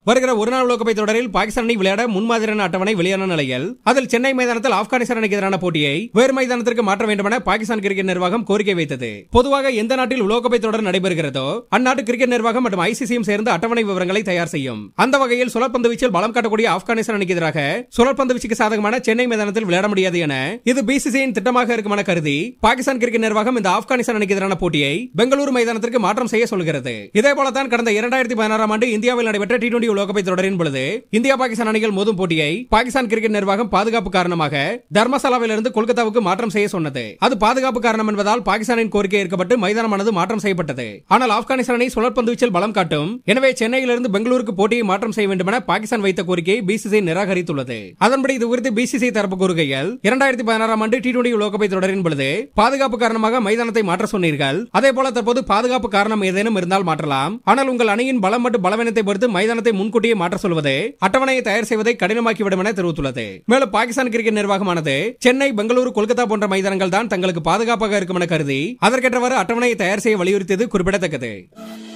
வருகிற ஒருநாள் உலகக்கோப்பை தொடரில் பாகிஸ்தான் அணி விளையாட முன்மாதிரியான அட்டவணை வெளியான நிலையில் அதில் சென்னை மைதானத்தில் ஆப்கானிஸ்தான் அணிக்கு எதிரான போட்டியை வேறு மைதானத்திற்கு மாற்ற வேண்டும் என பாகிஸ்தான் கிரிக்கெட் நிர்வாகம் கோரிக்கை வைத்தது. பொதுவாக எந்த நாட்டில் உலகக்கோப்பை தொடர் நடைபெறுகிறதோ அந்நாட்டு கிரிக்கெட் நிர்வாகம் மற்றும் ஐசிசியும் சேர்ந்து அட்டவணை விவரங்களை தயார் செய்யும். அந்த வகையில் சுழற்பந்து வீச்சில் பலம் காட்டக்கூடிய ஆப்கானிஸ்தான் அணிக்கு எதிராக சுழற்பந்து வீச்சுக்கு சாதகமான சென்னை மைதானத்தில் விளையாட முடியாது என இது பிசிசியின் திட்டமாக இருக்கும் என கருதி பாகிஸ்தான் கிரிக்கெட் நிர்வாகம் இந்த ஆப்கானிஸ்தான் அணிக்கு எதிரான போட்டியை பெங்களூரு மைதானத்திற்கு மாற்றம் செய்ய சொல்கிறது. இதேபோலதான் கடந்த 2016 ஆண்டு இந்தியாவில் நடைபெற்ற T20 உலகக்கோப்பை தொடரின் பொழுது இந்தியா பாகிஸ்தான் அணிகள் மோதும் போட்டியை பாகிஸ்தான் கிரிக்கெட் நிர்வாகம் பாதுகாப்பு காரணமாக தர்மசாலாவிலிருந்து கொல்கத்தாவுக்கு மாற்றம் செய்ய சொன்னது. அது பாதுகாப்பு காரணம் என்பதால் பாகிஸ்தானின் கோரிக்கை ஏற்கப்பட்டு மைதானமானது மாற்றம் செய்யப்பட்டது. ஆனால் ஆப்கானிஸ்தான் அணி சுழற்பந்து வீச்சில் பலம் காட்டும், எனவே சென்னையிலிருந்து பெங்களூருக்கு போட்டியை மாற்றம் செய்ய வேண்டும் என பாகிஸ்தான் வைத்த கோரிக்கையை பிசிசிஐ நிராகரித்துள்ளது. அதன்படி இது குறித்து பிசிசிஐ தரப்பு கூறுகையில் 2016 ஆண்டு T20 உலகக்கோப்பை தொடரின் பொழுது பாதுகாப்பு காரணமாக மைதானத்தை மாற்ற சொன்னீர்கள். அதேபோல தற்போது பாதுகாப்பு காரணம் ஏதேனும் இருந்தால் மாற்றலாம். ஆனால் உங்கள் அணியின் பலம் மற்றும் பலவீனத்தை பொறுத்து மைதானத்தை முன்கூட்டியே மாற்ற சொல்வது அட்டவணையை தயார் செய்வதை கடினமாக்கிவிடும் என தெரிவித்துள்ளது. மேலும் பாகிஸ்தான் கிரிக்கெட் நிர்வாகமானது சென்னை, பெங்களூரு, கொல்கத்தா போன்ற மைதானங்கள் தான் தங்களுக்கு பாதுகாப்பாக இருக்கும் என கருதி அதற்கேற்றவாறு அட்டவணையை தயார் செய்ய வலியுறுத்தியது குறிப்பிடத்தக்கது.